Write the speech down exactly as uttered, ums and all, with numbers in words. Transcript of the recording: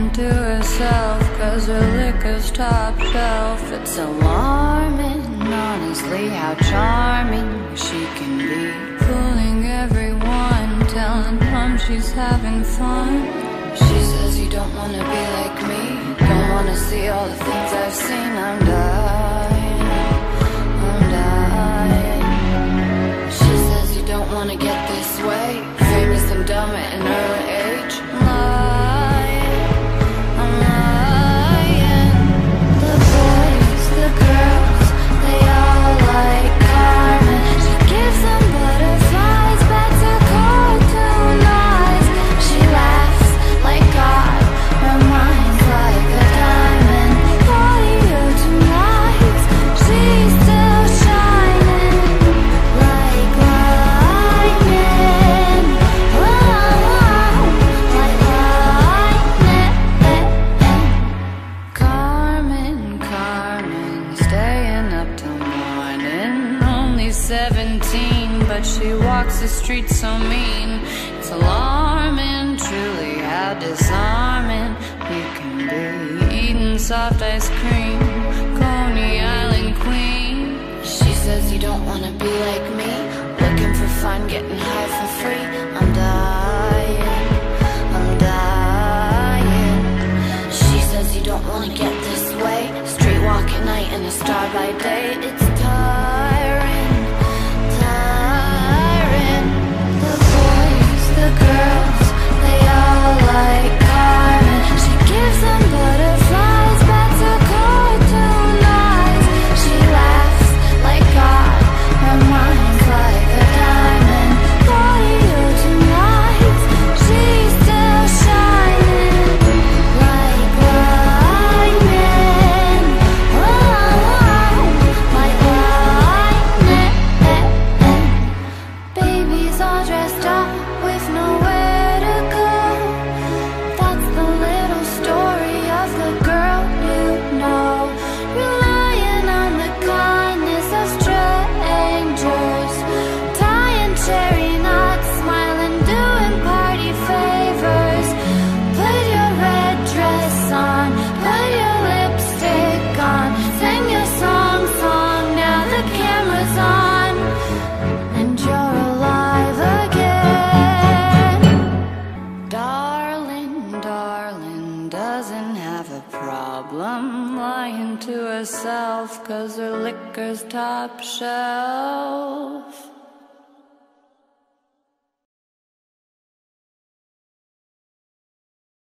lying to herself, cause her liquor's top shelf. It's alarming, honestly, how charming she can be, fooling everyone, telling them she's having fun. She says you don't wanna be like me, don't wanna see all the things I've seen. I'm dying, I'm dying. She says you don't wanna get this way, famous and dumb at an early age. I'm lying, I'm lying. The boys, the girls, they all like Carmen. She gives them butterflies, bets her cartoon eyes. She laughs like God, her mind's like a diamond. Body of two lights, she's still shining like lightning. Whoa, like lightning. Carmen, Carmen, staying up till morning. Only seventeen, but she walks the streets so mean. It's alarming, truly, how disarming you can be. Eating soft ice cream, Coney Island queen. She says you don't wanna be like me, looking for fun, getting high for free. I'm dying, I'm dying. She says you don't wanna get this way, street walk at night and a star by day. It's tiring, tiring. The boys, the girls, they all like Carmen. She gives them butterflies, bets her cartoon eyes. She laughs like God, her mind's like a diamond. Body of two lights, she's still shining like lightning. Whoa, like lightning. Babies all dressed up with nowhere to go. That's the little story of the girl you know, relying on the kindness of strangers, tying cherry knots, smiling, doing party favors. Put your red dress on, put your lipstick on, sing your song, song, now the camera's on, and you're alive again. Darling, darling, doesn't have a problem lying to herself, cause her liquor's top shelf.